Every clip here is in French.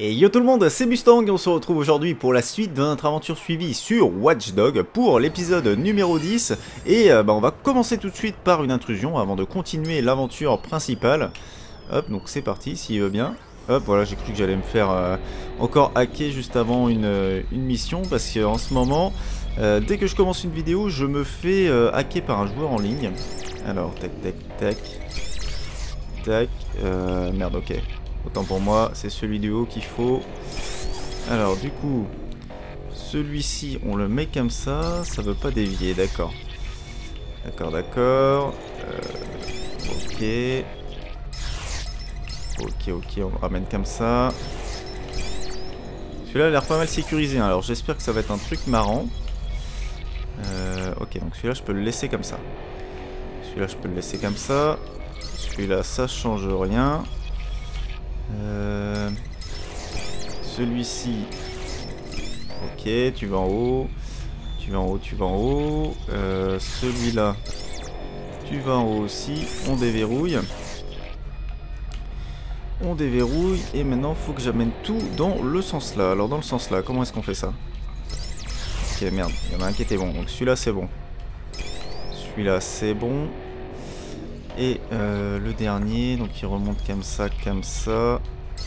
Et yo tout le monde, c'est Mustang et on se retrouve aujourd'hui pour la suite de notre aventure suivie sur Watch Dogs pour l'épisode numéro 10. Et on va commencer tout de suite par une intrusion avant de continuer l'aventure principale. Hop, donc c'est parti, s'il veut bien. Hop, voilà, j'ai cru que j'allais me faire encore hacker juste avant une mission parce qu'en ce moment, dès que je commence une vidéo, je me fais hacker par un joueur en ligne. Alors, tac, tac, tac. Tac, merde, ok. Autant pour moi, c'est celui du haut qu'il faut. Alors du coup, celui-ci, on le met comme ça veut pas dévier, d'accord. D'accord, d'accord. Ok. Ok, on le ramène comme ça. Celui-là a l'air pas mal sécurisé, hein. Alors j'espère que ça va être un truc marrant. Ok, donc celui-là je peux le laisser comme ça. Celui-là je peux le laisser comme ça. Celui-là ça change rien. Celui-ci, ok, tu vas en haut, tu vas en haut, tu vas en haut. Celui-là, tu vas en haut aussi. On déverrouille. On déverrouille et maintenant faut que j'amène tout dans le sens là. Alors dans le sens là, comment est-ce qu'on fait ça? Ok, merde, il y en a un qui était bon, donc celui-là c'est bon. Celui-là c'est bon. Et le dernier, donc il remonte comme ça, comme ça.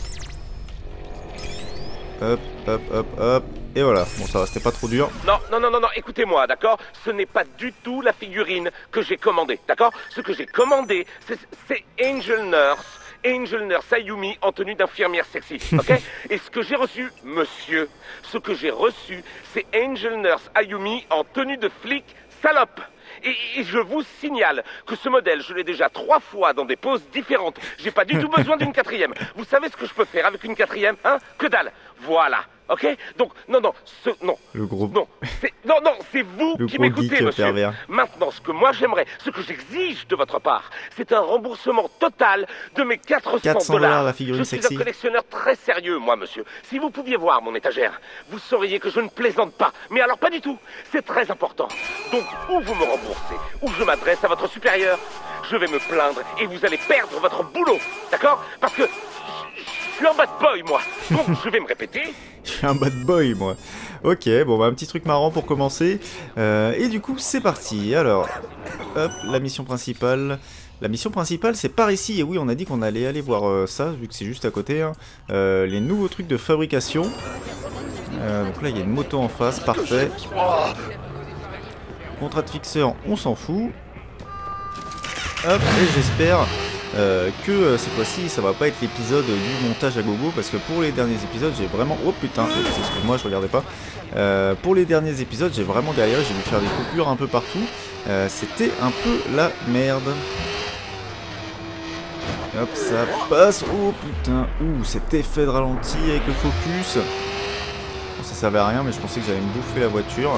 Hop, hop, hop, hop. Et voilà, bon ça va, c'était pas trop dur. Non, écoutez-moi, d'accord? Ce n'est pas du tout la figurine que j'ai commandée, d'accord? Ce que j'ai commandé, c'est Angel Nurse Ayumi en tenue d'infirmière sexy, ok? Et ce que j'ai reçu, monsieur, ce que j'ai reçu, c'est Angel Nurse Ayumi en tenue de flic salope. Et je vous signale que ce modèle, je l'ai déjà 3 fois dans des poses différentes. J'ai pas du tout besoin d'une 4e. Vous savez ce que je peux faire avec une 4e, hein? Que dalle. Voilà, ok? Donc, non, Le gros... Non, c'est vous qui m'écoutez, monsieur. Pervers. Maintenant, ce que moi j'aimerais, ce que j'exige de votre part, c'est un remboursement total de mes 400 $. La figurine je suis sexy. un collectionneur très sérieux, moi, monsieur. Si vous pouviez voir mon étagère, vous sauriez que je ne plaisante pas. Mais alors, pas du tout. C'est très important. Donc, ou vous me remboursez, ou je m'adresse à votre supérieur. Je vais me plaindre et vous allez perdre votre boulot. D'accord? Parce que je suis un bad boy, moi. Donc, je vais me répéter. Je suis un bad boy, moi. Ok, bon, bah, un petit truc marrant pour commencer. Et du coup, c'est parti. Alors, hop, la mission principale. La mission principale, c'est par ici. Et oui, on a dit qu'on allait aller voir ça, vu que c'est juste à côté. Hein. Les nouveaux trucs de fabrication. Donc là, il y a une moto en face, parfait. Contrat de fixeur, on s'en fout. Hop, et j'espère que cette fois-ci ça va pas être l'épisode du montage à gogo, parce que pour les derniers épisodes j'ai vraiment... Oh putain, excuse-moi, je regardais pas. Pour les derniers épisodes j'ai vraiment galéré, j'ai dû faire des coupures un peu partout. C'était un peu la merde. Hop, ça passe. Oh putain, ouh, cet effet de ralenti avec le focus. Bon, ça servait à rien, mais je pensais que j'allais me bouffer la voiture.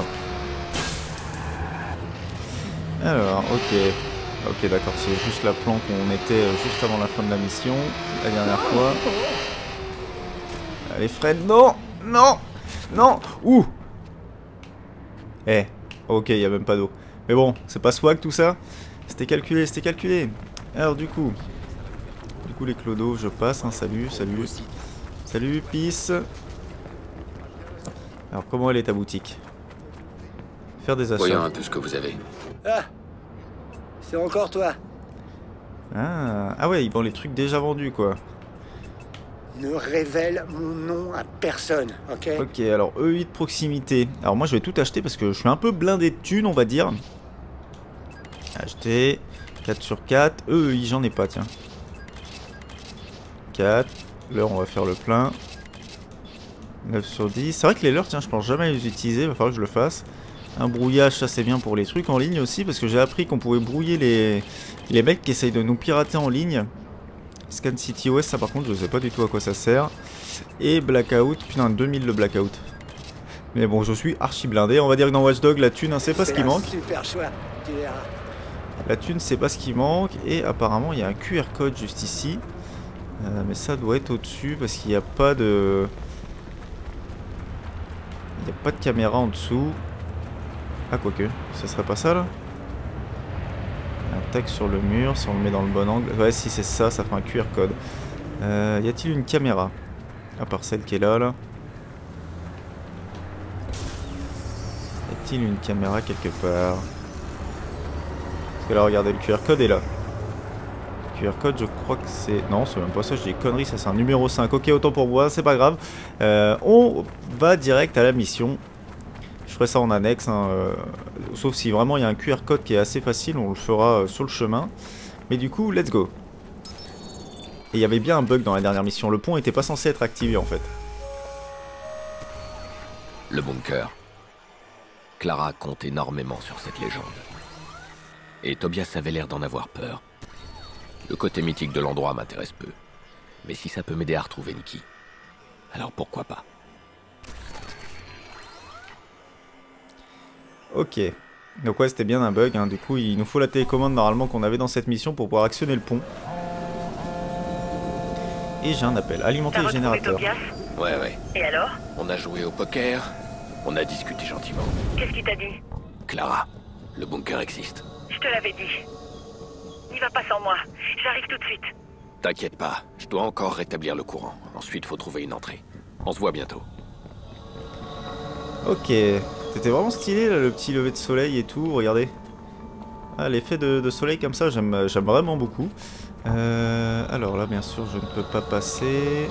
Alors, ok. Ok, d'accord, c'est juste la planque où on était juste avant la fin de la mission, la dernière fois. Allez Fred, non. Ouh. Ok, il n'y a même pas d'eau. Mais bon, c'est pas swag tout ça. C'était calculé. Alors du coup les clodos, je passe, hein. Salut, peace. Alors comment elle est ta boutique? Faire des achats. Voyons un peu ce que vous avez. Ah, c'est encore toi. Ah ouais, ils vendent les trucs déjà vendus, quoi. Ne révèle mon nom à personne, ok? Ok, alors EI de proximité. Alors moi je vais tout acheter parce que je suis un peu blindé de thunes, on va dire. Acheter. 4 sur 4. EI, j'en ai pas, tiens. 4. L'heure, on va faire le plein. 9 sur 10. C'est vrai que les leurres, tiens, je pense jamais les utiliser. Il va falloir que je le fasse. Un brouillage, ça c'est bien pour les trucs en ligne aussi, parce que j'ai appris qu'on pouvait brouiller les mecs qui essayent de nous pirater en ligne. Scan City OS, ça par contre je sais pas du tout à quoi ça sert. Et Blackout, putain 2000 le Blackout. Mais bon, je suis archi blindé. On va dire que dans Watch Dogs, la thune, hein, c'est pas ce qui manque. Super choix, tu verras. La thune, c'est pas ce qui manque. Et apparemment, il y a un QR code juste ici. Mais ça doit être au-dessus parce qu'il n'y a pas de... Il n'y a pas de caméra en dessous. Ah, quoique, ça serait pas ça là? Un tag sur le mur, si on le met dans le bon angle. Ouais, si c'est ça, ça fait un QR code. Y a-t-il une caméra? À part celle qui est là, là. Y a-t-il une caméra quelque part? Parce que là, regardez, le QR code est là. Le QR code, je crois que c'est... Non, c'est même pas ça, je dis des conneries, ça c'est un numéro 5. Ok, autant pour moi, c'est pas grave. On va direct à la mission. Je ferai ça en annexe, hein, sauf si vraiment il y a un QR code qui est assez facile, on le fera sur le chemin. Mais du coup, let's go. Et il y avait bien un bug dans la dernière mission, le pont était pas censé être activé en fait. Le bunker. Clara compte énormément sur cette légende. Et Tobias avait l'air d'en avoir peur. Le côté mythique de l'endroit m'intéresse peu. Mais si ça peut m'aider à retrouver Nikki, alors pourquoi pas? Ok. Donc ouais, c'était bien un bug, hein. Du coup il nous faut la télécommande normalement qu'on avait dans cette mission pour pouvoir actionner le pont. Et j'ai un appel, alimenter le générateur. Ouais. Et alors? On a joué au poker, on a discuté gentiment. Qu'est-ce qu'il t'a dit? Clara, le bunker existe. Je te l'avais dit. N'y va pas sans moi. J'arrive tout de suite. T'inquiète pas, je dois encore rétablir le courant. Ensuite, faut trouver une entrée. On se voit bientôt. Ok. C'était vraiment stylé là, le petit lever de soleil et tout, regardez. Ah, l'effet de soleil comme ça, j'aime vraiment beaucoup. Alors là, bien sûr, je ne peux pas passer.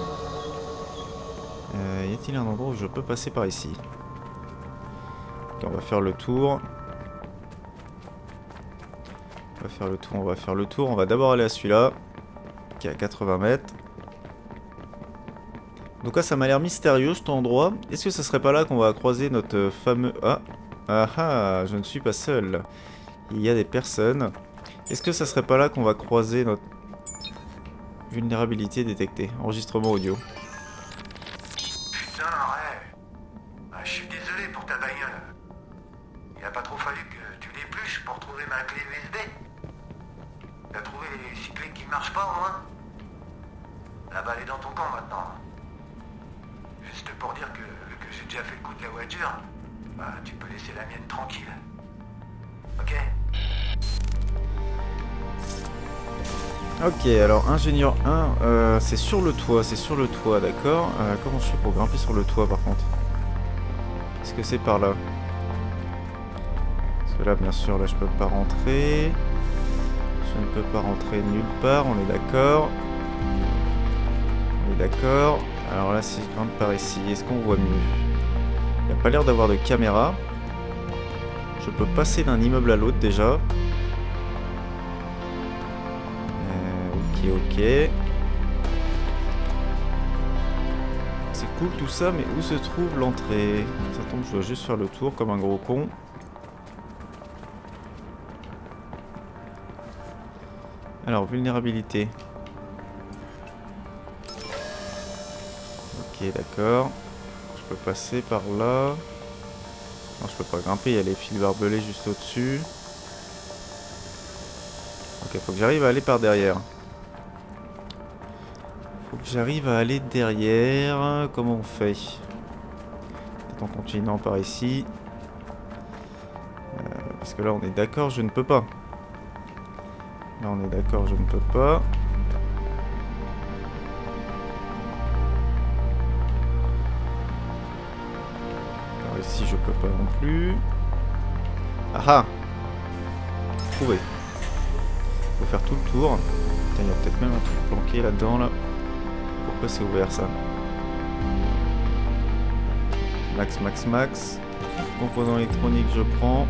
Y a-t-il un endroit où je peux passer par ici? Ok, on va faire le tour. On va faire le tour. On va d'abord aller à celui-là, qui est à 80 mètres. Donc là, ça m'a l'air mystérieux cet endroit. Est-ce que ça serait pas là qu'on va croiser notre fameux... Ah, je ne suis pas seul. Il y a des personnes. Est-ce que ça serait pas là qu'on va croiser notre vulnérabilité détectée? Enregistrement audio. Putain, ouais. Ah, je suis désolé pour ta bagnole. Il a pas trop fallu que tu l'épluches pour trouver ma clé USB. T'as trouvé les 6 clés qui marchent pas au moins? La balle est dans ton camp maintenant. Juste pour dire que vu que j'ai déjà fait le coup de la voiture, bah tu peux laisser la mienne tranquille. Ok? Ok, alors ingénieur 1, c'est sur le toit, d'accord. Comment je fais pour grimper sur le toit par contre? Est-ce que c'est par là? Parce que là, bien sûr, là je peux pas rentrer. Je ne peux pas rentrer nulle part, on est d'accord. On est d'accord. Alors là, si je grimpe par ici, est-ce qu'on voit mieux? Il n'y a pas l'air d'avoir de caméra. Je peux passer d'un immeuble à l'autre déjà. Ok. C'est cool tout ça, mais où se trouve l'entrée? Ça tombe, je dois juste faire le tour comme un gros con. Alors, vulnérabilité. Ok, d'accord. Je peux passer par là. Non, je peux pas grimper, il y a les fils barbelés juste au-dessus. Ok, faut que j'arrive à aller par derrière. Comment on fait? Peut-être en continuant par ici. Parce que là, on est d'accord, je ne peux pas. Là, on est d'accord, je ne peux pas. Alors ici, je peux pas non plus. Ah! Trouvé. Faut faire tout le tour. Putain, il y a peut-être même un truc planqué là-dedans, là. Pourquoi c'est ouvert, ça? Max. Composant électronique, je prends.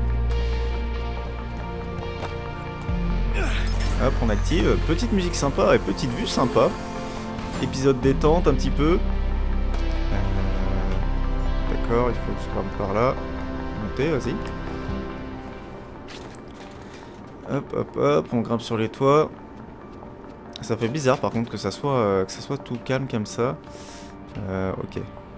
Hop, on active. Petite musique sympa et petite vue sympa. Épisode détente un petit peu. D'accord, il faut que je grimpe par là. Monter, vas-y. Hop, on grimpe sur les toits. Ça fait bizarre par contre que ça soit tout calme comme ça. Ok,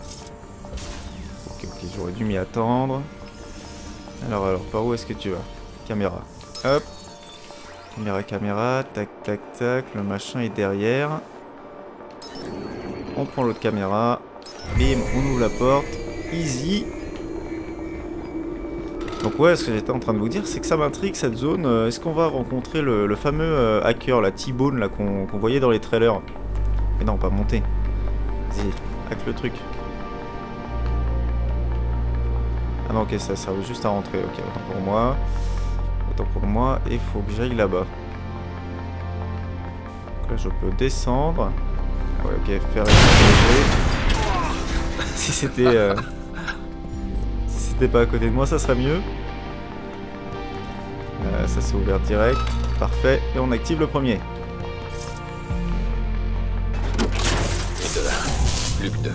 j'aurais dû m'y attendre. Alors, par où est-ce que tu vas? Caméra. Hop. Caméra, tac, le machin est derrière. On prend l'autre caméra. Bim, on ouvre la porte. Easy. Donc ouais, ce que j'étais en train de vous dire, c'est que ça m'intrigue cette zone. Est-ce qu'on va rencontrer le fameux hacker, la T-Bone là qu'on voyait dans les trailers? Mais non, pas monter. Vas-y, hack le truc. Ah non, ok, ça servait juste à rentrer. Ok, autant pour moi. Autant pour moi. Et il faut que j'aille là-bas. Là, je peux descendre. Ah ouais, ok, faire exploser. Si c'était... si c'était pas à côté de moi, ça serait mieux. Ça s'est ouvert direct. Parfait. Et on active le premier. Plus que 2.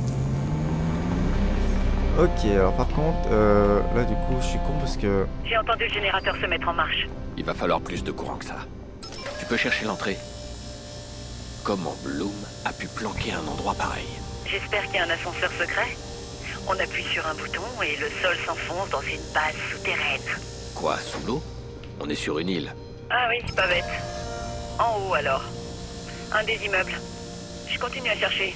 Ok, alors par contre, là du coup, je suis con parce que... J'ai entendu le générateur se mettre en marche. Il va falloir plus de courant que ça. Tu peux chercher l'entrée. Comment Bloom a pu planquer un endroit pareil? J'espère qu'il y a un ascenseur secret. On appuie sur un bouton et le sol s'enfonce dans une base souterraine. Quoi, sous l'eau? On est sur une île. Ah oui, pas bête. En haut alors. Un des immeubles. Je continue à chercher.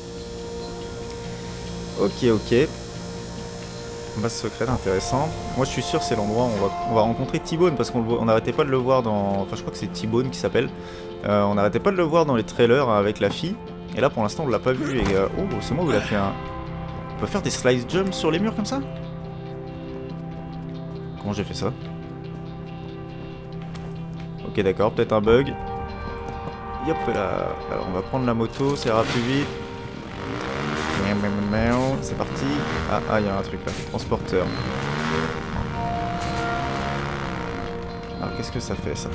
Ok, ok. Base secrète, intéressant. Moi je suis sûr c'est l'endroit où on va rencontrer T-Bone parce qu'on n'arrêtait pas de le voir dans... Enfin je crois que c'est T-Bone qui s'appelle. On n'arrêtait pas de le voir dans les trailers avec la fille. Et là pour l'instant on l'a pas vu. Et, oh c'est moi où il a fait un... On peut faire des slice jumps sur les murs comme ça? Comment j'ai fait ça? Ok d'accord, peut-être un bug. Yop là. Alors on va prendre la moto, ça ira plus vite. C'est parti. Ah, il y a un truc là, transporteur. Alors qu'est-ce que ça fait ça?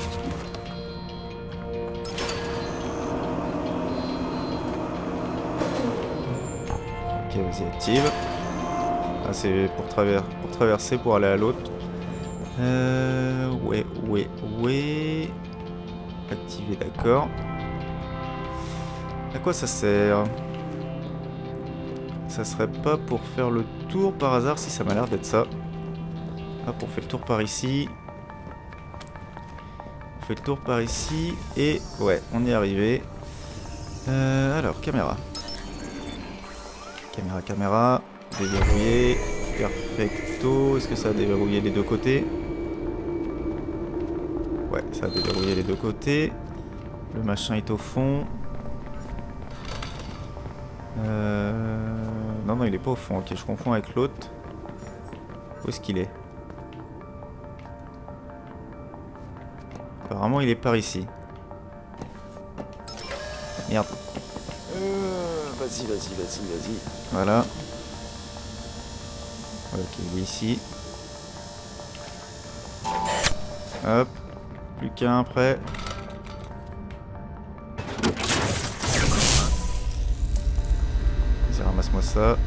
Ok, vas-y, active. Ah, c'est pour traverser, pour aller à l'autre. Ouais. Activer, d'accord. À quoi ça sert? Ça serait pas pour faire le tour par hasard? Si, ça m'a l'air d'être ça. Hop, on fait le tour par ici. On fait le tour par ici. Et ouais, on y est arrivé. Alors, caméra. Caméra. Déverrouillé. Perfecto. Est-ce que ça a déverrouillé les deux côtés? Ouais, ça a déverrouillé les deux côtés. Le machin est au fond. Non, il est pas au fond. Ok, je confonds avec l'autre. Où est-ce qu'il est? Apparemment, il est par ici. Merde. Vas-y. Voilà. Ok, il est ici. Hop. Plus qu'un après. Ramasse-moi ça.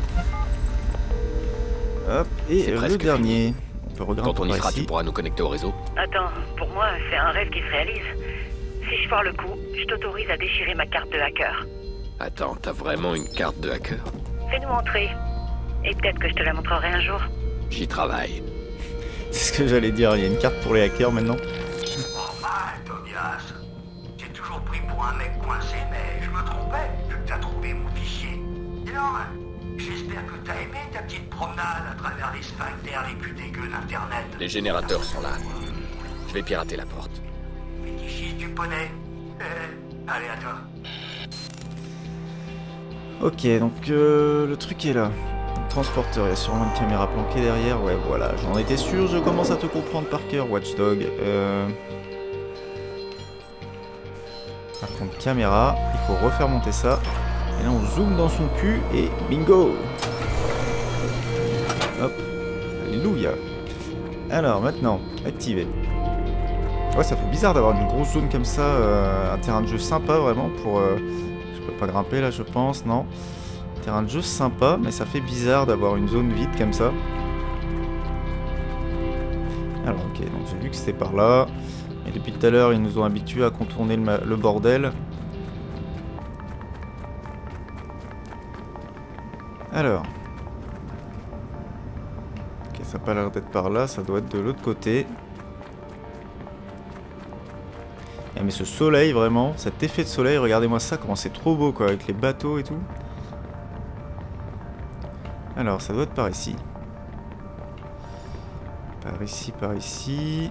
Hop, et le dernier. On peut regarder. Quand on y sera, tu pourras nous connecter au réseau. Attends, pour moi, c'est un rêve qui se réalise. Si je foire le coup, je t'autorise à déchirer ma carte de hacker. Attends, t'as vraiment une carte de hacker? Fais-nous entrer. Et peut-être que je te la montrerai un jour. J'y travaille. C'est ce que j'allais dire, il y a une carte pour les hackers maintenant. Enfin, Tobias. J'ai toujours pris pour un mec coincé, mais je me trompais, vu que t'as trouvé mon fichier. Et alors, j'espère que t'as aimé ta petite promenade à travers les sphincters les plus dégueux d'Internet. Les générateurs sont là. Je vais pirater la porte. Fétichiste du poney. Allez, à toi. Ok, donc le truc est là. Transporteur, il y a sûrement une caméra planquée derrière. Ouais, voilà, j'en étais sûr, je commence à te comprendre par cœur, Watchdog. Par contre, caméra, il faut refaire monter ça. Et là, on zoome dans son cul et bingo! Hop, alléluia! Alors, maintenant, activer. Ouais, ça fait bizarre d'avoir une grosse zone comme ça, un terrain de jeu sympa vraiment pour... je peux pas grimper là, je pense, non? Terrain de jeu sympa, mais ça fait bizarre d'avoir une zone vide comme ça. Alors ok, donc j'ai vu que c'était par là. Et depuis tout à l'heure, ils nous ont habitués à contourner le bordel. Alors. Ok, ça n'a pas l'air d'être par là, ça doit être de l'autre côté. Eh, mais ce soleil, vraiment, cet effet de soleil, regardez-moi ça, comment c'est trop beau quoi, avec les bateaux et tout. Alors, ça doit être par ici. Par ici.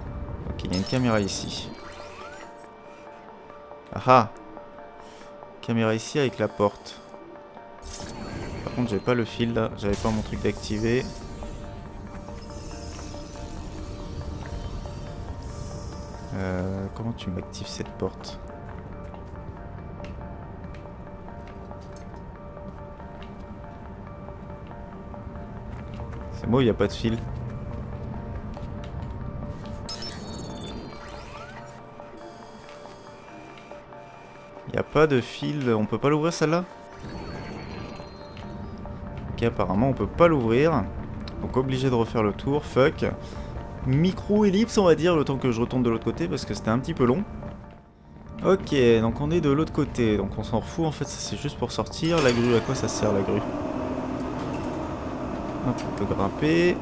Ok, il y a une caméra ici. Ah ah! caméra ici avec la porte. Par contre, j'avais pas le fil là, j'avais pas mon truc d'activer. Comment tu m'actives cette porte? C'est moi, il n'y a pas de fil. Il n'y a pas de fil, on peut pas l'ouvrir celle-là? Ok, apparemment on peut pas l'ouvrir. Donc obligé de refaire le tour, fuck. Micro-ellipse on va dire, le temps que je retourne de l'autre côté parce que c'était un petit peu long. Ok, donc on est de l'autre côté, donc on s'en fout en fait, ça c'est juste pour sortir. La grue, à quoi ça sert la grue? Hop, on peut grimper.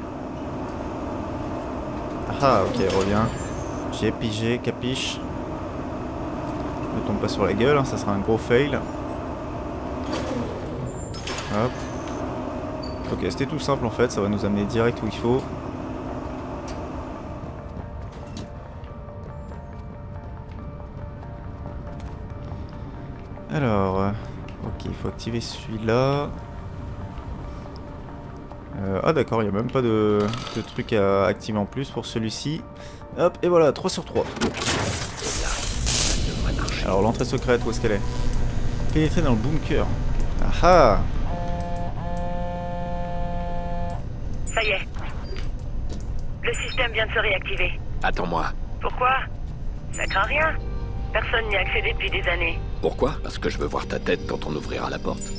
Ah ok, reviens. J'ai pigé, capiche. Ne tombe pas sur la gueule, hein, ça sera un gros fail. Hop. Ok, c'était tout simple en fait, ça va nous amener direct où il faut. Alors, ok, il faut activer celui-là. Ah d'accord, il n'y a même pas de truc à activer en plus pour celui-ci. Hop, et voilà, 3 sur 3. Alors l'entrée secrète, où est-ce qu'elle est? Pénétrer dans le bunker. Ah ah! Ça y est. Le système vient de se réactiver. Attends-moi. Pourquoi? Ça craint rien. Personne n'y a accédé depuis des années. Pourquoi? Parce que je veux voir ta tête quand on ouvrira la porte.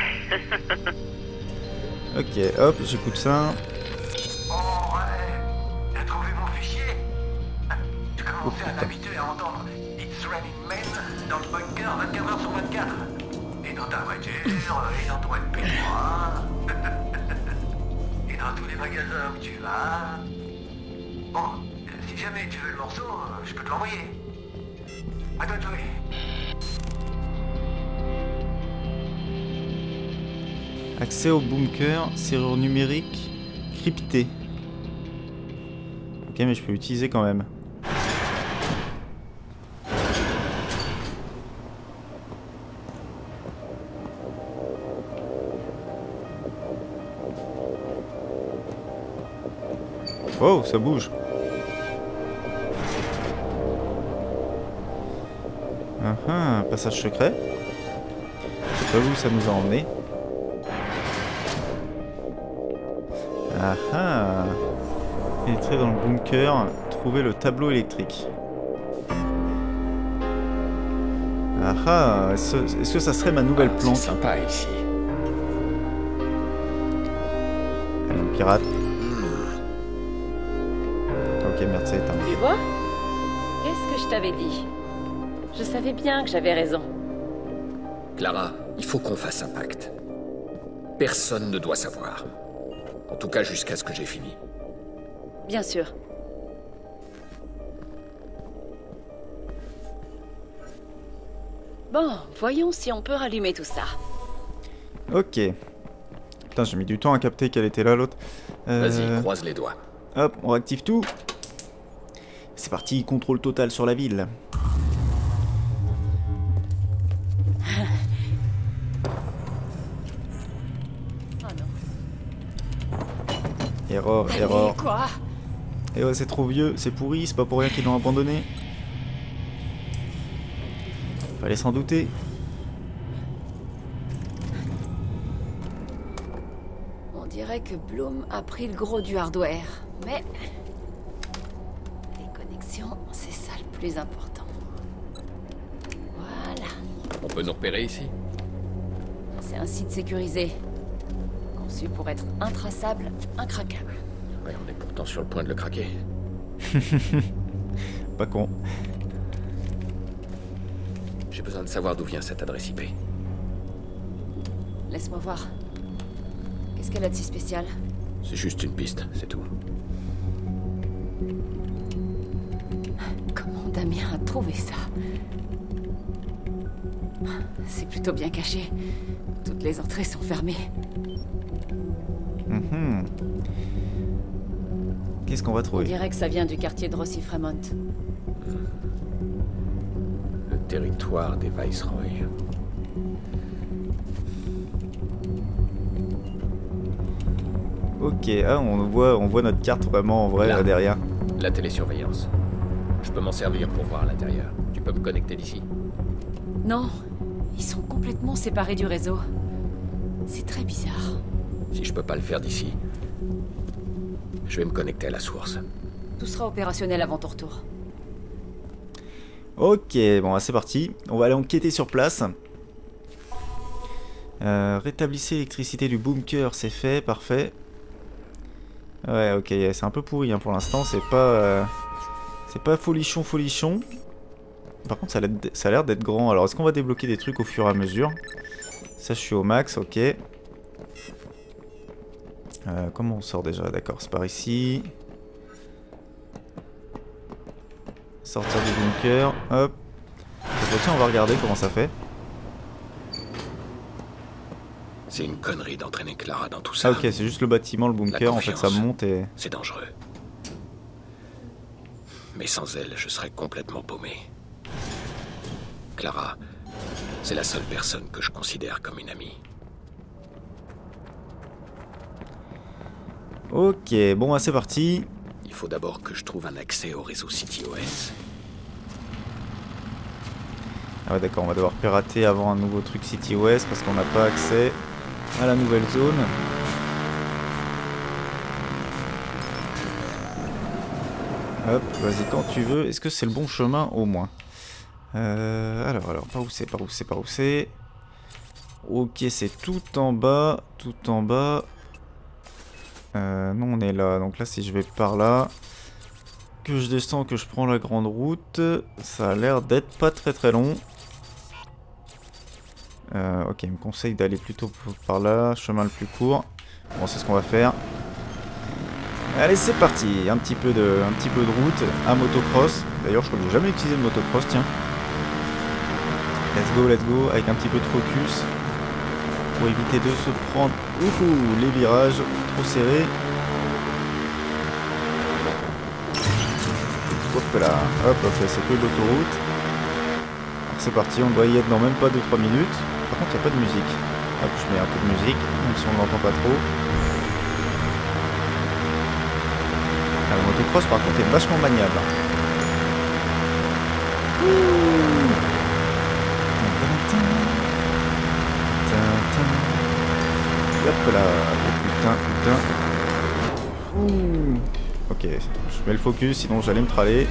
Ok, hop, j'écoute ça. Oh ouais, t'as trouvé mon fichier? Tu commençais à t'habituer à entendre It's Raining Men dans le bunker 24 heures sur 24. Et dans ta voiture, et dans ton MP3. Et dans tous les magasins où tu vas. Bon, si jamais tu veux le morceau, je peux te l'envoyer. À toi de jouer. Accès au bunker, serrure numérique, cryptée. Ok, mais je peux l'utiliser quand même. Oh, ça bouge. Ah, passage secret. Je sais pas où ça nous a emmené. Ah ah. Pénétrer dans le bunker, trouver le tableau électrique. Ah ah. Est-ce que ça serait ma nouvelle planque? C'est sympa ici. Allez, on pirate. Ok, merde, c'est éteint. Tu vois? Qu'est-ce que je t'avais dit? Je savais bien que j'avais raison. Clara, il faut qu'on fasse un pacte. Personne ne doit savoir. En tout cas, jusqu'à ce que j'ai fini. Bien sûr. Bon, voyons si on peut rallumer tout ça. Ok. Putain, j'ai mis du temps à capter qu'elle était là, l'autre. Vas-y, croise les doigts. Hop, on réactive tout. C'est parti, contrôle total sur la ville. Erreur, erreur. Quoi? Et ouais, c'est trop vieux, c'est pourri, c'est pas pour rien qu'ils l'ont abandonné. Fallait s'en douter. On dirait que Bloom a pris le gros du hardware, mais... les connexions, c'est ça le plus important. Voilà. On peut nous repérer ici? C'est un site sécurisé. Conçu pour être intraçable, incraquable. Ouais, on est pourtant sur le point de le craquer. Pas con. J'ai besoin de savoir d'où vient cette adresse IP. Laisse-moi voir. Qu'est-ce qu'elle a de si spécial? C'est juste une piste, c'est tout. Comment Damien a trouvé ça? C'est plutôt bien caché. Toutes les entrées sont fermées. Qu'est-ce qu'on va On trouver? dirait que ça vient du quartier de Rossi Fremont. Le territoire des Viceroy. Ok, ah, on voit notre carte vraiment en vrai Là. derrière. La télésurveillance. Je peux m'en servir pour voir à l'intérieur. Tu peux me connecter d'ici? Non, ils sont complètement séparés du réseau. C'est très bizarre. Si je peux pas le faire d'ici, je vais me connecter à la source. Tout sera opérationnel avant ton retour. Ok, bon, c'est parti. On va aller enquêter sur place. Rétablissez l'électricité du bunker, c'est fait, parfait. Ouais, ok, c'est un peu pourri hein, pour l'instant, c'est pas folichon. Par contre, ça a l'air d'être grand. Alors, est-ce qu'on va débloquer des trucs au fur et à mesure? Ça, je suis au max, ok. Comment on sort déjà? D'accord, c'est par ici. Sortir du bunker, hop. Tiens, on va regarder comment ça fait. C'est une connerie d'entraîner Clara dans tout ça. Ah ok, c'est juste le bâtiment, le bunker, en fait ça monte et... C'est dangereux. Mais sans elle, je serais complètement paumé. Clara, c'est la seule personne que je considère comme une amie. Ok, bon bah c'est parti. Il faut d'abord que je trouve un accès au réseau CityOS. Ah ouais d'accord, on va devoir pirater avant un nouveau truc CityOS parce qu'on n'a pas accès à la nouvelle zone. Hop, vas-y quand tu veux. Est-ce que c'est le bon chemin au moins? Alors, par où c'est? Ok, c'est tout en bas, nous on est là, donc là si je vais par là, que je descends, que je prends la grande route, ça a l'air d'être pas très long. Ok, il me conseille d'aller plutôt par là, chemin le plus court. Bon, c'est ce qu'on va faire. Allez, c'est parti. Un petit peu de route à motocross. D'ailleurs, je crois que j'ai jamais utilisé de motocross, tiens. Let's go, avec un petit peu de focus. Pour éviter de se prendre les virages trop serrés. Hop là, hop, c'est que l'autoroute. C'est parti, on doit y être dans même pas 2-3 minutes. Par contre, il n'y a pas de musique. Hop, je mets un peu de musique, même si on ne l'entend pas trop. Ah, le motocross, par contre, est vachement maniable. Hop là, oh, putain. Ouh. Ok, je mets le focus, sinon j'allais me traler.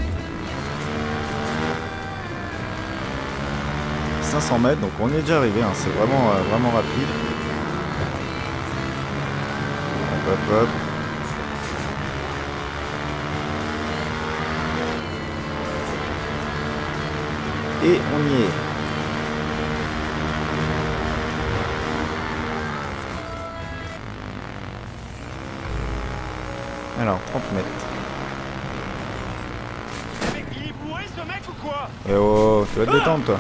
500 mètres, donc on est déjà arrivé, hein, c'est vraiment rapide. Hop. Et on y est. Alors, 30 mètres. Il est bourré ce mec ou quoi? Eh oh, tu vas te détendre toi.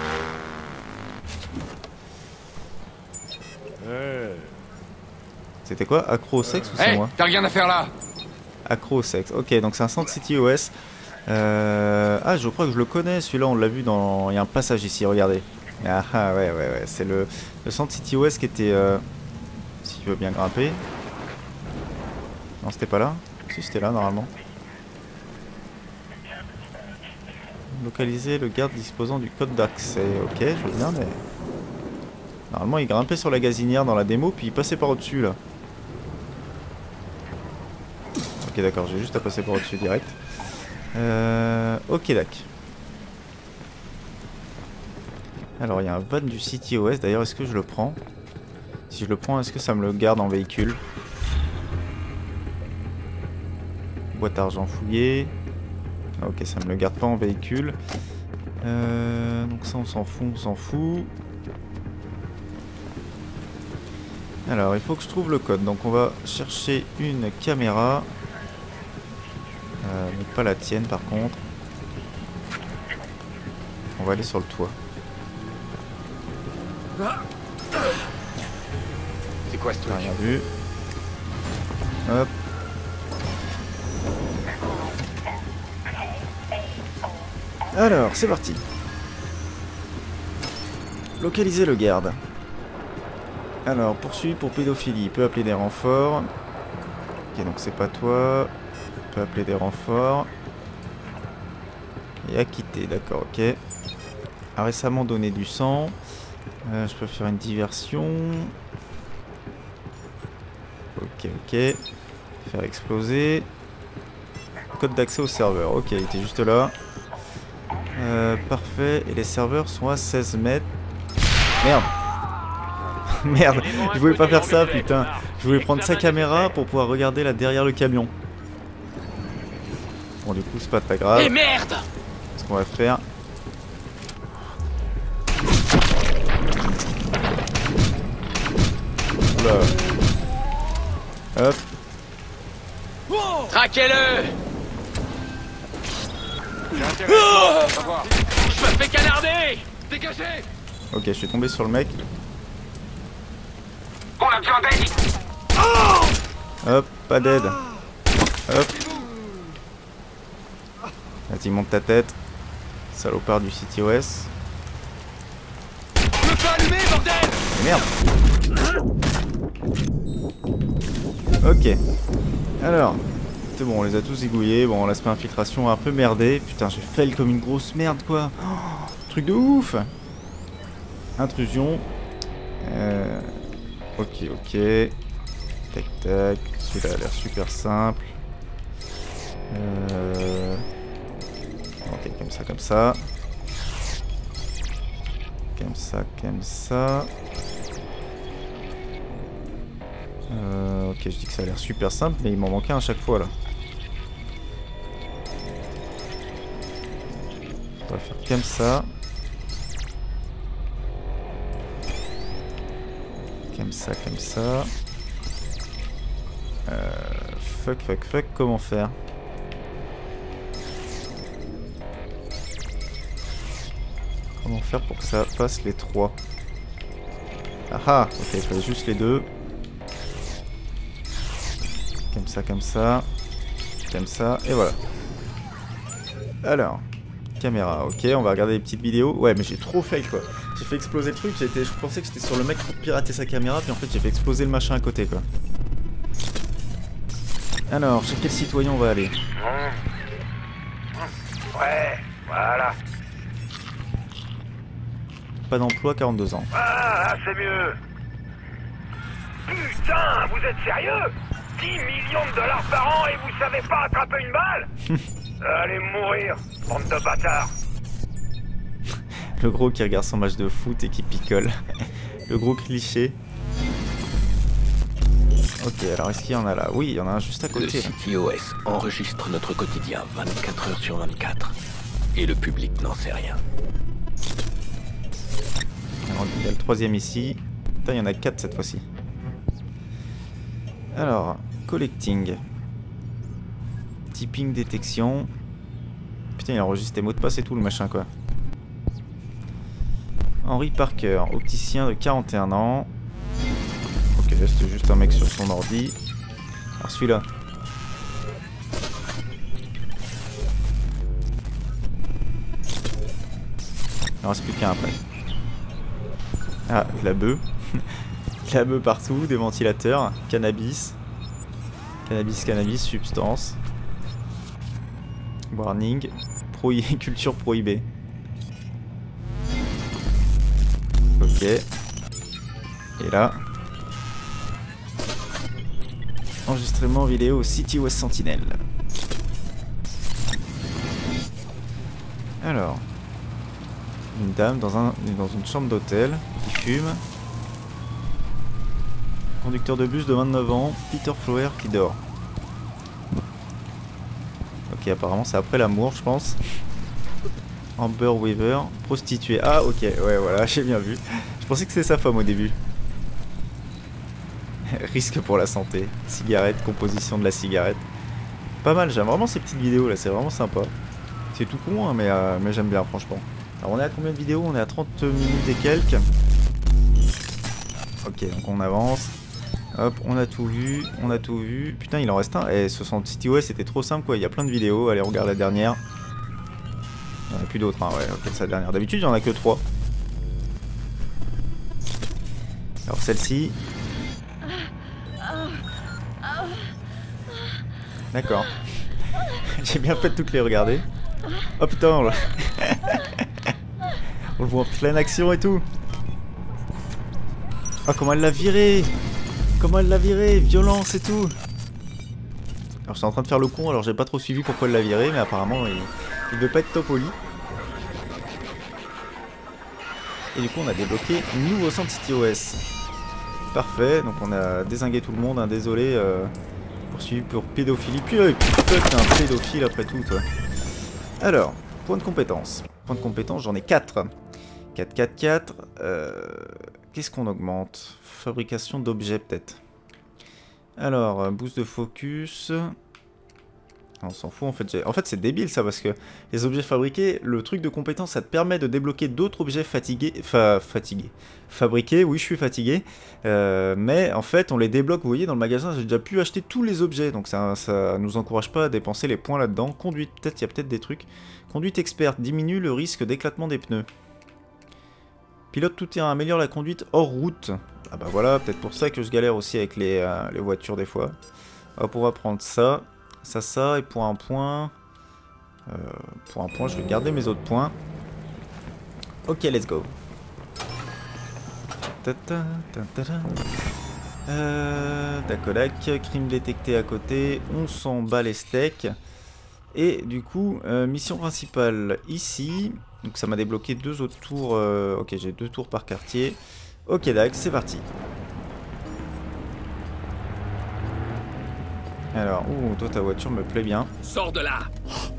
C'était quoi? Accro au sexe ou c'est moi? T'as rien à faire là? Accro au sexe. Ok, donc c'est un centre CityOS. Ah, je crois que je le connais, celui-là, on l'a vu dans... Il y a un passage ici, regardez. Ah, ouais. C'est le centre CityOS qui était... Si tu veux bien grimper. Non, c'était pas là? Si, c'était là, normalement. Localiser le garde disposant du code d'accès. Ok, je veux bien, mais... Normalement, il grimpait sur la gazinière dans la démo, puis il passait par au-dessus, là. Ok, d'accord, j'ai juste à passer par au-dessus direct. Ok, d'accord. Alors, il y a un van du CityOS. D'ailleurs, est-ce que je le prends? Si je le prends, est-ce que ça me le garde en véhicule? Boîte à argent fouillée. Ok, ça me le garde pas en véhicule. Donc ça, on s'en fout. Alors, il faut que je trouve le code. Donc, on va chercher une caméra. Mais pas la tienne, par contre. On va aller sur le toit. C'est quoi ce truc? Rien vu. Hop. Alors, c'est parti. Localiser le garde. Alors, poursuivi pour pédophilie. Il peut appeler des renforts. Ok, donc c'est pas toi. On peut appeler des renforts. Et acquitter, d'accord, ok. A récemment donné du sang. Je peux faire une diversion. Ok, ok. Faire exploser. Code d'accès au serveur. Ok, il était juste là. Parfait. Et les serveurs sont à 16 mètres. Merde. Merde. Je voulais pas faire ça, putain. Je voulais prendre sa caméra pour pouvoir regarder là derrière le camion. Bon, du coup, c'est pas très grave. Eh merde! Ce qu'on va faire. Oula. Hop. Traquez-le! Je me fais canarder! Dégagez! Ok, je suis tombé sur le mec. On a besoin d'aide. Hop, pas d'aide. Hop. Vas-y, monte ta tête. Salopard du CTOS. Je me fais allumer, bordel! Merde. Ok. Alors. C'est bon, on les a tous zigouillés. Bon, l'aspect infiltration a un peu merdé. Putain, j'ai fail comme une grosse merde, quoi. Oh, truc de ouf. Intrusion. Ok, ok. Tac, tac. Celui-là a l'air super simple. Ok, comme ça, comme ça. Comme ça, comme ça. Ok, je dis que ça a l'air super simple, mais il m'en manquait un à chaque fois, là. On va faire comme ça. Comme ça, comme ça. Fuck, fuck, fuck, comment faire? Comment faire pour que ça passe les trois? Ah ah, ok, il fallait juste les deux. Comme ça, comme ça. Comme ça, et voilà. Alors, caméra, ok, on va regarder les petites vidéos. Ouais, mais j'ai trop fail, quoi. J'ai fait exploser le truc, je pensais que j'étais sur le mec pour pirater sa caméra, puis en fait j'ai fait exploser le machin à côté, quoi. Alors, chez quel citoyen on va aller? Ouais, voilà. Pas d'emploi, 42 ans. Ah, là, c'est mieux. Putain, vous êtes sérieux? 10 millions de dollars par an et vous savez pas attraper une balle? Allez mourir, bande de bâtards. Le gros qui regarde son match de foot et qui picole. Le gros cliché. Ok, alors est-ce qu'il y en a là? Oui, il y en a un juste à côté. Le CTOS enregistre notre quotidien 24 heures sur 24. Et le public n'en sait rien. Alors, il y a le troisième ici. Putain, il y en a 4 cette fois-ci. Alors, collecting. Typing détection. Putain, il enregistre les mots de passe et tout le machin, quoi. Henry Parker, opticien de 41 ans. Ok, c'était juste un mec sur son ordi. Alors celui-là. Il en reste plus qu'un après. Ah, de la bœuf. De la bœuf partout, des ventilateurs, cannabis. Cannabis, substance. Warning. Culture prohibée. Ok. Et là. Enregistrement vidéo CTOS Sentinel. Alors. Une dame dans une chambre d'hôtel qui fume. Conducteur de bus de 29 ans, Peter Flower qui dort. Ok, apparemment c'est après l'amour, je pense. Amber Weaver, prostituée. Ah ok, ouais voilà, j'ai bien vu. Je pensais que c'était sa femme au début. Risque pour la santé. Cigarette, composition de la cigarette. Pas mal, j'aime vraiment ces petites vidéos là, c'est vraiment sympa. C'est tout con, hein, mais j'aime bien franchement. Alors on est à combien de vidéos? On est à 30 minutes et quelques. Ok, donc on avance. Hop, on a tout vu, Putain, il en reste un. Et ce CTOS c'était trop simple quoi, il y a plein de vidéos. Allez, on regarde la dernière. Il n'y en a plus d'autres, hein, ouais, ok, c'est la dernière. D'habitude, il n'y en a que 3. Alors celle-ci. D'accord. J'ai bien fait de toutes les regarder. Oh putain, on le voit en pleine action et tout. Oh, comment elle l'a viré! Comment elle l'a viré! Violence et tout! Alors, je suis en train de faire le con, alors j'ai pas trop suivi pourquoi elle l'a viré, mais apparemment, il veut pas être top poli. Et du coup, on a débloqué un nouveau centre CityOS. Parfait, donc on a dézingué tout le monde, hein, désolé. Poursuivi pour pédophilie. Puis putain, t'es un pédophile après tout, toi. Alors, point de compétence. Point de compétence, j'en ai 4. 4, 4, 4. Qu'est-ce qu'on augmente? Fabrication d'objets, peut-être. Alors, boost de focus. On s'en fout, en fait c'est débile ça, parce que les objets fabriqués, le truc de compétence, ça te permet de débloquer d'autres objets fabriqués, oui je suis fatigué, mais en fait on les débloque, vous voyez dans le magasin j'ai déjà pu acheter tous les objets, donc ça nous encourage pas à dépenser les points là-dedans. Conduite, peut-être, il y a peut-être des trucs. Conduite experte, diminue le risque d'éclatement des pneus. Pilote tout terrain, améliore la conduite hors route. Ah bah voilà, peut-être pour ça que je galère aussi avec les voitures des fois. Hop, on va prendre ça. Ça, et pour un point, je vais garder mes autres points. Ok, let's go. Dacodac, crime détecté à côté, on s'en bat les steaks. Et du coup, mission principale ici. Donc ça m'a débloqué 2 autres tours. Ok, j'ai 2 tours par quartier. Ok, d'accord, c'est parti. Alors, toi ta voiture me plaît bien. Sors de là!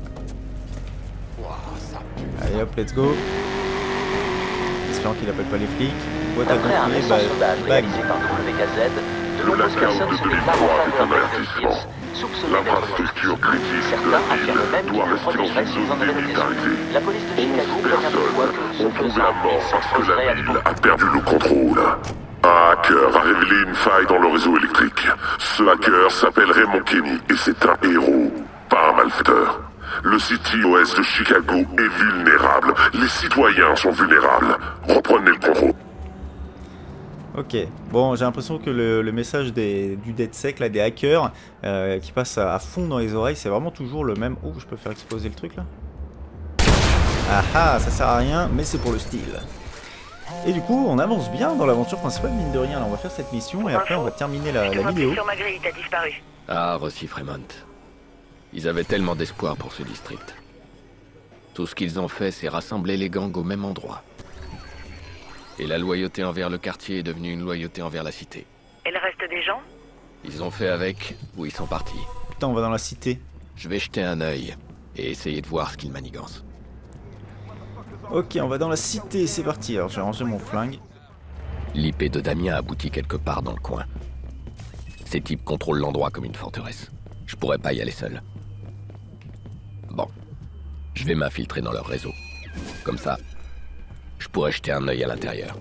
Allez hop, let's go. Espérons qu'il appelle pas les flics. Boîte à Après un gonfler, récent sondage bag. réalisé par WKZ, de nombreuses personnes se déclarent en faveur de Pierce, soupçonné d'être meurtrier. Certains affirment même qu'il le produirait sans en avait l'occasion. La police de Chicago prévient toutefois que ce faisant, il s'exposerait à des a perdu le contrôle. Un hacker a révélé une faille dans le réseau électrique. Ce hacker s'appelle Raymond Kenny et c'est un héros, pas un malfaiteur. Le CityOS de Chicago est vulnérable. Les citoyens sont vulnérables. Reprenez le contrôle. Ok, bon j'ai l'impression que le message du DedSec, là, des hackers, qui passe à fond dans les oreilles, c'est vraiment toujours le même. Oh, je peux faire exploser le truc là. Ah ah, ça sert à rien, mais c'est pour le style. Et du coup, on avance bien dans l'aventure principale, mine de rien. Là, on va faire cette mission et après on va terminer la vidéo. Sur ma grille, t'as disparu. Ah, Rossi Fremont. Ils avaient tellement d'espoir pour ce district. Tout ce qu'ils ont fait, c'est rassembler les gangs au même endroit. Et la loyauté envers le quartier est devenue une loyauté envers la cité. Et le reste des gens? Ils ont fait avec, ou ils sont partis. Putain, on va dans la cité. Je vais jeter un œil et essayer de voir ce qu'ils manigancent. Ok, on va dans la cité, c'est parti. Alors j'ai rangé mon flingue. L'IP de Damien aboutit quelque part dans le coin. Ces types contrôlent l'endroit comme une forteresse. Je pourrais pas y aller seul. Bon, je vais m'infiltrer dans leur réseau. Comme ça, je pourrais jeter un œil à l'intérieur.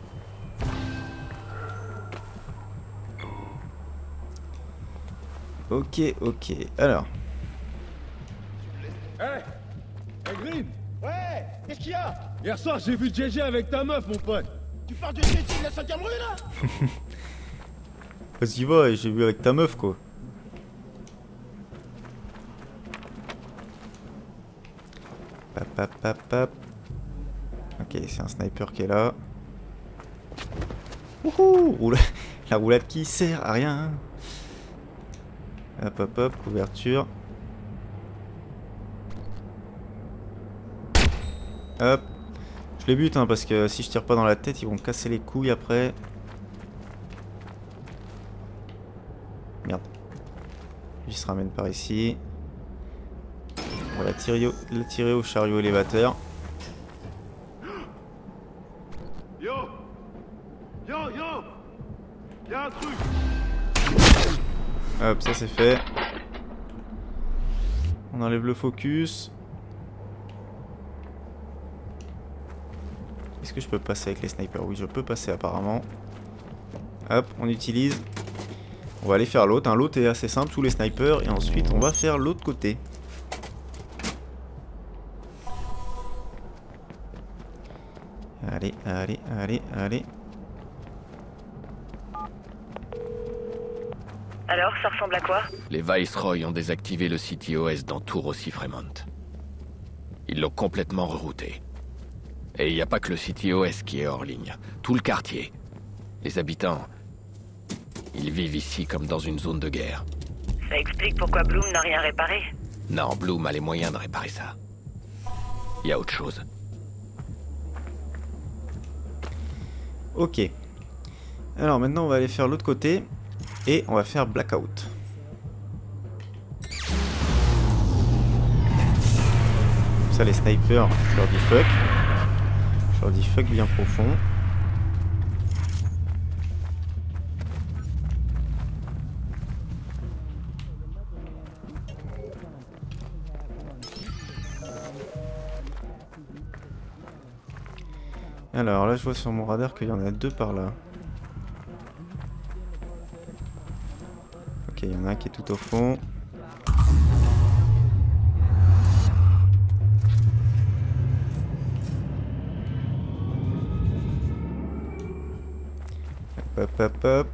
Ok, ok. Alors. Hey Green. Ouais, qu'est-ce qu'il y a? Hier soir, j'ai vu JJ avec ta meuf, mon pote. Tu parles de JJ de la 5ème rue, là? Vas-y, va, j'ai vu avec ta meuf, quoi. Pap. Ok, c'est un sniper qui est là. Wouhou! La roulade qui sert à rien. Hop, couverture. Hop. Je les bute, hein, parce que si je tire pas dans la tête, ils vont me casser les couilles après. Merde. Il se ramène par ici. On va la tirer au chariot élévateur. Yo, y'a un truc. Hop, ça c'est fait. On enlève le focus. Est-ce que je peux passer avec les snipers? Oui, je peux passer apparemment. Hop, on utilise. On va aller faire l'autre. L'autre est assez simple, tous les snipers. Et ensuite, on va faire l'autre côté. Allez. Alors, ça ressemble à quoi? Les Viceroy ont désactivé le City OS dans tout Rossi Fremont. Ils l'ont complètement rerouté. Et il n'y a pas que le City OS qui est hors ligne. Tout le quartier. Les habitants... Ils vivent ici comme dans une zone de guerre. Ça explique pourquoi Bloom n'a rien réparé. Non, Bloom a les moyens de réparer ça. Il y a autre chose. Ok. Alors maintenant on va aller faire l'autre côté. Et on va faire Blackout. Ça les snipers, je leur dis fuck. Je leur dis fuck bien profond. Alors là je vois sur mon radar qu'il y en a deux par là. Ok, il y en a un qui est tout au fond. Hop hop hop.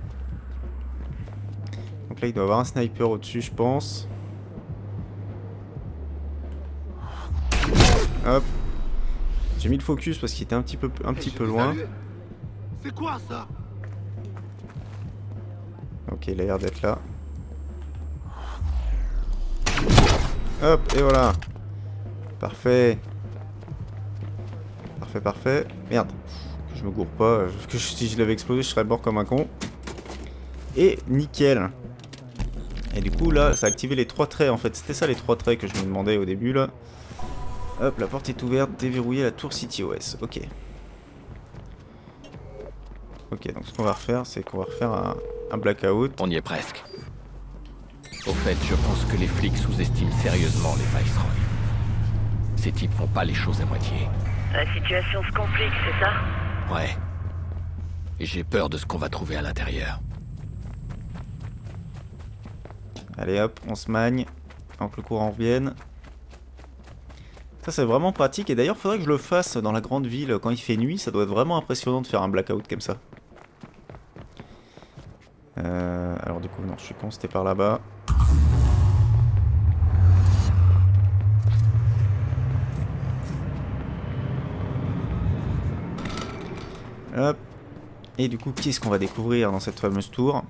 Donc là il doit y avoir un sniper au-dessus je pense. Hop. J'ai mis le focus parce qu'il était un petit peu loin. C'est quoi ça? Ok, il a l'air d'être là. Hop, et voilà. Parfait. Parfait, parfait. Merde. Que je me gourre pas. Que si je l'avais explosé, je serais mort comme un con. Et nickel. Et du coup, là, ça a activé les 3 traits en fait. C'était ça les 3 traits que je me demandais au début là. Hop, la porte est ouverte, déverrouiller la tour City OS. Ok. Ok, donc ce qu'on va refaire, c'est qu'on va refaire un blackout. On y est presque. Au fait, je pense que les flics sous-estiment sérieusement les Viceroy. Ces types font pas les choses à moitié. La situation se complique, c'est ça? Ouais. Et j'ai peur de ce qu'on va trouver à l'intérieur. Allez hop, on se magne. Avant que le courant revienne. Ça c'est vraiment pratique et d'ailleurs faudrait que je le fasse dans la grande ville quand il fait nuit, ça doit être vraiment impressionnant de faire un blackout comme ça. Alors du coup non je suis con, c'était par là-bas. Hop. Et du coup qu'est-ce qu'on va découvrir dans cette fameuse tour?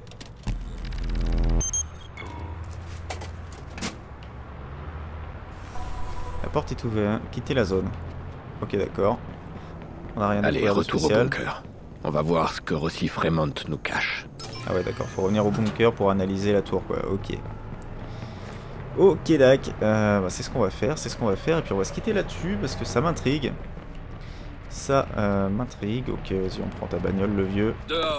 La porte est ouverte, quittez la zone. Ok d'accord. On a rien à Allez, retour au bunker. On va voir ce que Rossi Fremont nous cache. Ah ouais d'accord, faut revenir au bunker pour analyser la tour quoi, ok. Ok dac, bah, c'est ce qu'on va faire, et puis on va se quitter là-dessus parce que ça m'intrigue. Ça m'intrigue, ok vas-y on prend ta bagnole le vieux. Dehors.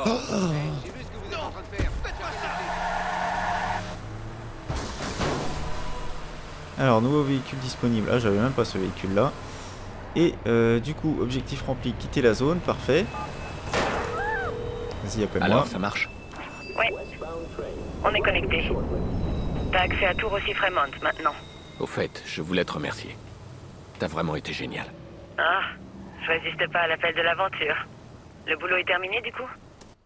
Alors nouveau véhicule disponible, ah j'avais même pas ce véhicule là. Et du coup objectif rempli, quitter la zone, parfait. Vas-y appelle-moi. Alors ça marche? Ouais, on est connecté. T'as accès à tout Rossi Fremont maintenant. Au fait, je voulais te remercier. T'as vraiment été génial. Ah, je résiste pas à l'appel de l'aventure. Le boulot est terminé du coup?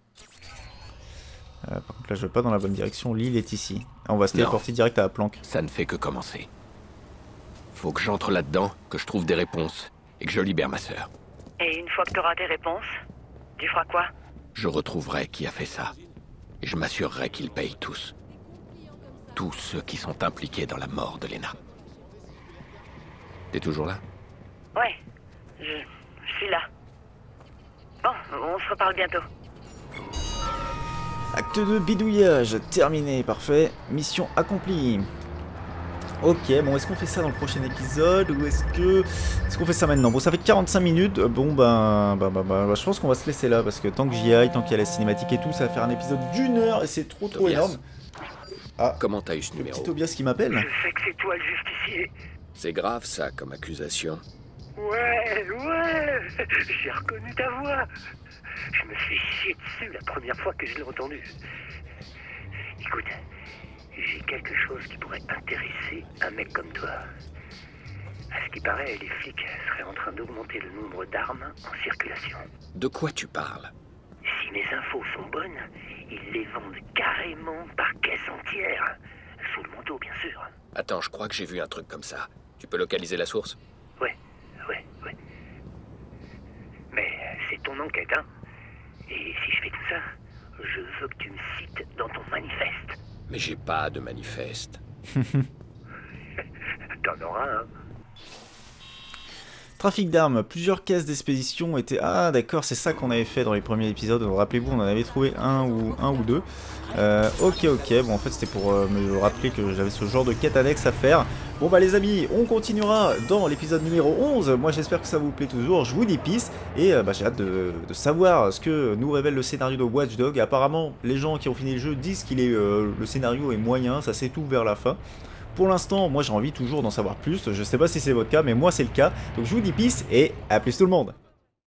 Par contre là je vais pas dans la bonne direction, l'île est ici. On va se téléporter direct à la planque. Ça ne fait que commencer. Faut que j'entre là-dedans, que je trouve des réponses, et que je libère ma sœur. Et une fois que t'auras tes réponses, tu feras quoi? Je retrouverai qui a fait ça. Et je m'assurerai qu'ils payent tous. Tous ceux qui sont impliqués dans la mort de Lena. T'es toujours là? Ouais, je suis là. Bon, on se reparle bientôt. Acte 2 bidouillage, terminé, parfait. Mission accomplie. Ok, bon, est-ce qu'on fait ça dans le prochain épisode ou est-ce qu'on fait ça maintenant? Bon, ça fait 45 minutes. Bon, je pense qu'on va se laisser là parce que tant que j'y aille, tant qu'il y a la cinématique et tout, ça va faire un épisode d'1 heure et c'est trop énorme. Ah, comment t'as eu ce numéro? Petit Tobias qui m'appelle. Je sais que c'est toi le justicier. C'est grave ça comme accusation. Ouais, j'ai reconnu ta voix. Je me suis chié dessus la première fois que je l'ai entendu. Écoute, j'ai quelque chose qui pourrait intéresser un mec comme toi. À ce qui paraît, les flics seraient en train d'augmenter le nombre d'armes en circulation. De quoi tu parles? Si Si mes infos sont bonnes, ils les vendent carrément par caisse entière. Sous le manteau, bien sûr. Attends, je crois que j'ai vu un truc comme ça. Tu peux localiser la source? Ouais. Mais c'est ton enquête, hein. Et si je fais tout ça, je veux que tu me cites dans ton manifeste. Mais j'ai pas de manifeste. T'en auras un. Trafic d'armes, plusieurs caisses d'expédition étaient... Ah d'accord, c'est ça qu'on avait fait dans les premiers épisodes, rappelez-vous, on en avait trouvé un ou deux. Ok, bon en fait c'était pour me rappeler que j'avais ce genre de quête annexe à faire. Bon bah les amis, on continuera dans l'épisode numéro 11, moi j'espère que ça vous plaît toujours, je vous dis peace, et j'ai hâte de savoir ce que nous révèle le scénario de Watch Dogs. Apparemment, les gens qui ont fini le jeu disent qu'il est le scénario est moyen, ça s'étouffe vers la fin. Pour l'instant, moi j'ai envie toujours d'en savoir plus, je sais pas si c'est votre cas, mais moi c'est le cas. Donc je vous dis peace et à plus tout le monde.